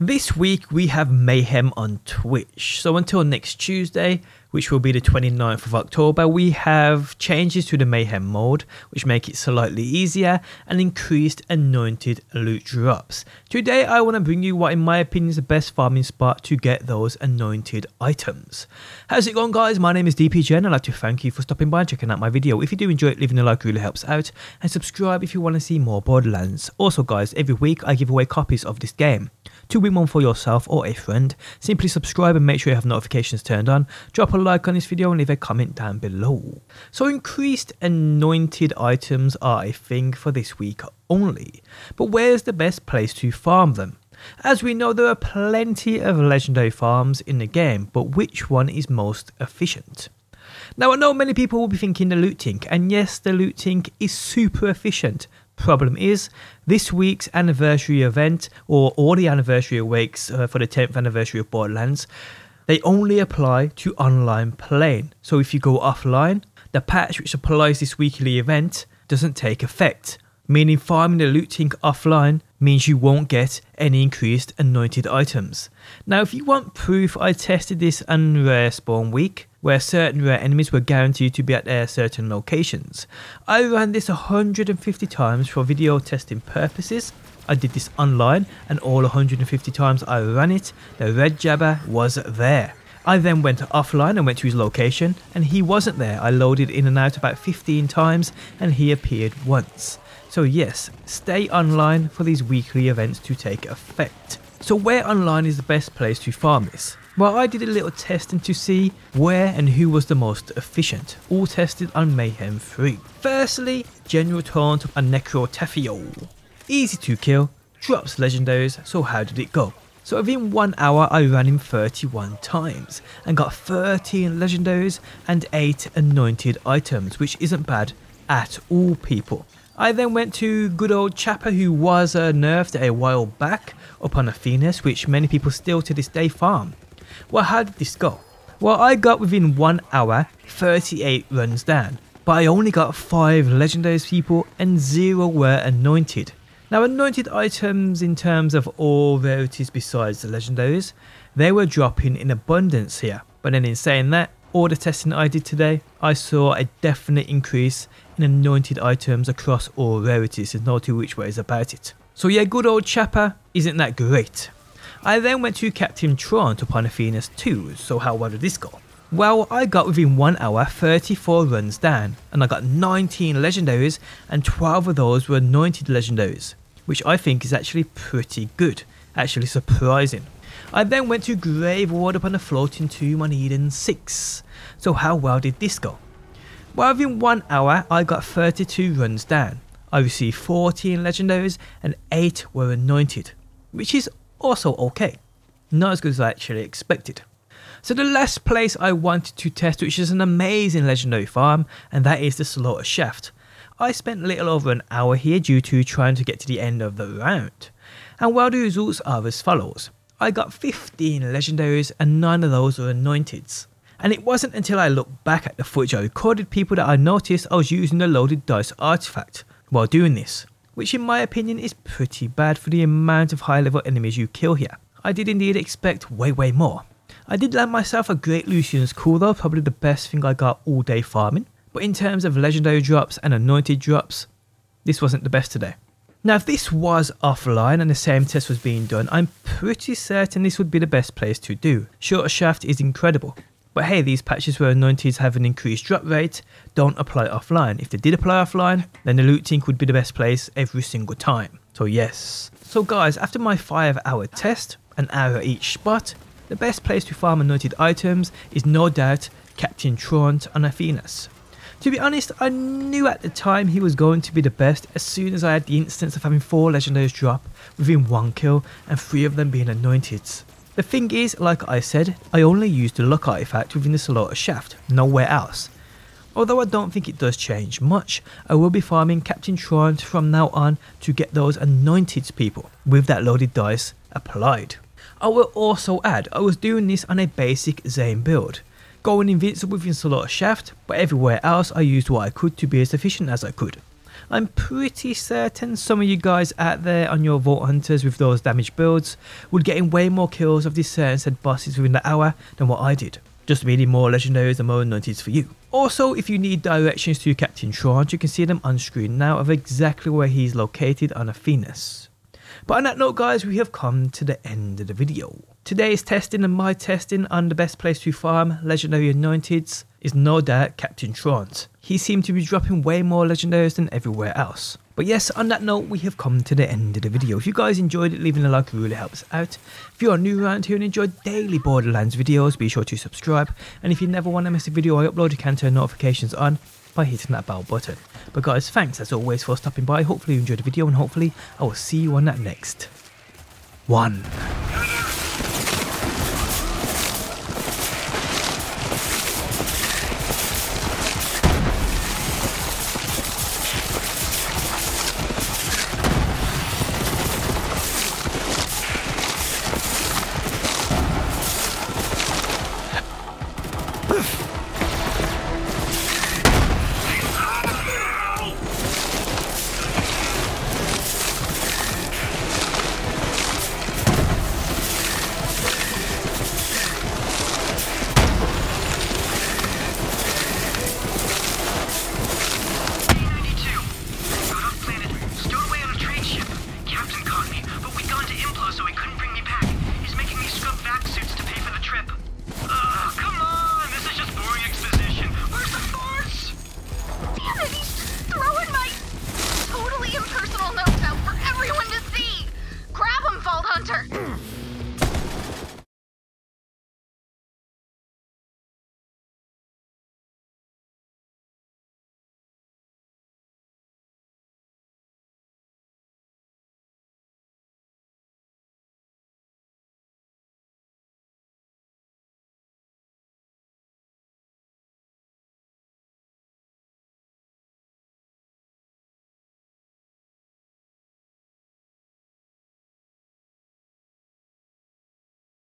This week we have Mayhem on Twitch, so until next Tuesday, which will be the 29th of October, we have changes to the Mayhem mode, which make it slightly easier, and increased anointed loot drops. Today I want to bring you what in my opinion is the best farming spot to get those anointed items. How's it going, guys? My name is DPJ and I'd like to thank you for stopping by and checking out my video. If you do enjoy it, leaving a like really helps out, and subscribe if you want to see more Borderlands. Also guys, every week I give away copies of this game. To win one for yourself or a friend, simply subscribe and make sure you have notifications turned on, drop a like on this video and leave a comment down below. So increased anointed items are a thing for this week only, but where's the best place to farm them? As we know, there are plenty of legendary farms in the game, but which one is most efficient? Now I know many people will be thinking the loot tink, and yes, the loot tink is super efficient. Problem is, this week's anniversary event, or all the anniversary weeks for the 10th anniversary of Borderlands, they only apply to online playing. So if you go offline, the patch which applies this weekly event doesn't take effect, meaning farming the loot tink offline means you won't get any increased anointed items. Now if you want proof, I tested this on Rare Spawn Week, where certain rare enemies were guaranteed to be at their certain locations. I ran this 150 times for video testing purposes. I did this online, and all 150 times I ran it, the red jabber was there. I then went offline and went to his location, and he wasn't there. I loaded in and out about 15 times and he appeared once. So yes, stay online for these weekly events to take effect. So where online is the best place to farm this? Well, I did a little testing to see where and who was the most efficient, all tested on Mayhem 3. Firstly, General Taunt and Necrotafio. Easy to kill, drops legendaries, so how did it go? So within 1 hour I ran him 31 times and got 13 legendaries and 8 anointed items, which isn't bad at all, people. I then went to good old Chapper, who was nerfed a while back upon Athenas, which many people still to this day farm. Well, how did this go? Well, I got within 1 hour 38 runs down, but I only got 5 legendaries, people, and 0 were anointed. Now anointed items in terms of all rarities besides the legendaries, they were dropping in abundance here, but then in saying that, all the testing I did today, I saw a definite increase in anointed items across all rarities. There's no two which ways about it. So yeah, good old Chapper isn't that great. I then went to Captain Taunt upon Athenas 2, so how well did this go? Well, I got within 1 hour 34 runs down, and I got 19 legendaries, and 12 of those were anointed legendaries, which I think is actually pretty good, actually surprising. I then went to Grave Ward upon the Floating Tomb on Eden 6, so how well did this go? Well, within 1 hour I got 32 runs down, I received 14 legendaries and 8 were anointed, which is also okay, not as good as I actually expected. So the last place I wanted to test, which is an amazing legendary farm, and that is the Slaughter Shaft. I spent a little over an hour here due to trying to get to the end of the round, and well, the results are as follows. I got 15 legendaries and 9 of those were anointeds. And it wasn't until I looked back at the footage I recorded, people, that I noticed I was using the loaded dice artifact while doing this, which in my opinion is pretty bad for the amount of high level enemies you kill here. I did indeed expect way more. I did land myself a great Lucian's Call though, probably the best thing I got all day farming, but in terms of legendary drops and anointed drops, this wasn't the best today. Now if this was offline and the same test was being done, I'm pretty certain this would be the best place to do. Slaughter Shaft is incredible. But hey, these patches where anointeds have an increased drop rate don't apply offline. If they did apply offline, then the loot tink would be the best place every single time. So yes. So guys, after my 5-hour test, an hour at each spot, the best place to farm anointed items is no doubt Captain Taunt on Athenas. To be honest, I knew at the time he was going to be the best as soon as I had the instance of having 4 legendaries drop within 1 kill and 3 of them being anointed. The thing is, like I said, I only used the luck artifact within the Slaughter Shaft, nowhere else. Although I don't think it does change much, I will be farming Captain Taunt from now on to get those anointed, people, with that loaded dice applied. I will also add, I was doing this on a basic Zane build, going invincible within Slaughter Shaft, but everywhere else I used what I could to be as efficient as I could. I'm pretty certain some of you guys out there on your Vault Hunters with those damaged builds would get in way more kills of these certain said bosses within the hour than what I did. Just meaning more legendaries and more anointeds for you. Also, if you need directions to Captain Trant, you can see them on screen now of exactly where he's located on Athenas. But on that note guys, we have come to the end of the video. Today's testing and my testing on the best place to farm legendary anointeds is no doubt Captain Trant. He seemed to be dropping way more legendaries than everywhere else. But yes, on that note, we have come to the end of the video. If you guys enjoyed it, leaving a like really helps out. If you are new around here and enjoy daily Borderlands videos, be sure to subscribe. And if you never want to miss a video I upload, you can turn notifications on by hitting that bell button. But guys, thanks as always for stopping by. Hopefully you enjoyed the video and hopefully I will see you on that next one.